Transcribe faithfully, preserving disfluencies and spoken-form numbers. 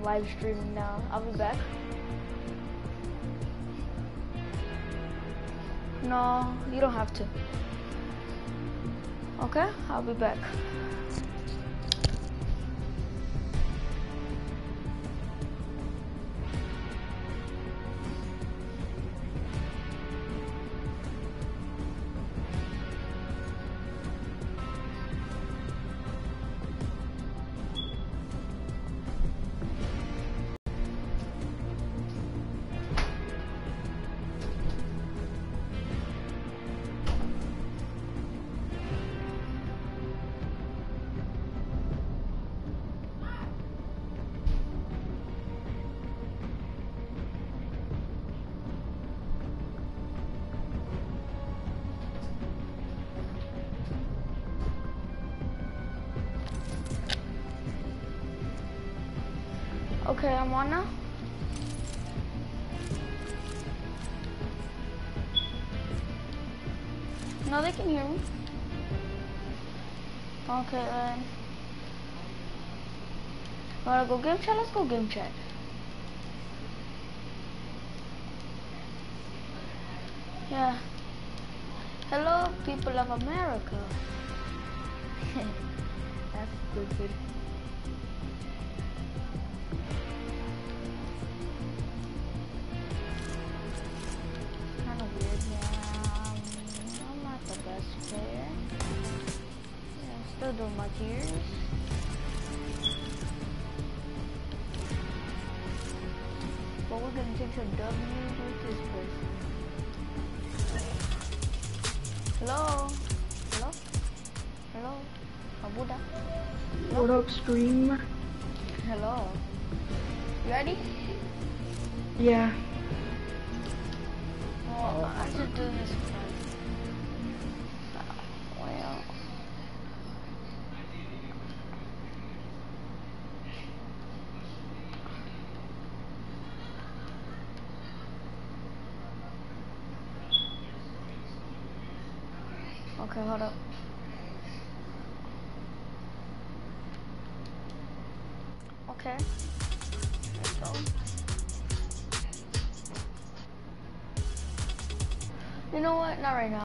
live streaming now. I'll be back. No, you don't have to. Okay, I'll be back. Okay, I'm on now. No, they can hear me. Okay, then. Wanna go game chat? Let's go game chat. Yeah. Hello, people of America. That's stupid. Kind of weird, yeah. Um, I'm not the best player. Yeah, still doing my tiers. But we're gonna take some W's with this person. Hello? Hello? Hello? Abuda? Hello? What up, stream? Hello? You ready? Yeah. Well, I should do this first. Well... Okay, hold up. Okay. Let's go. You know what? Not right now.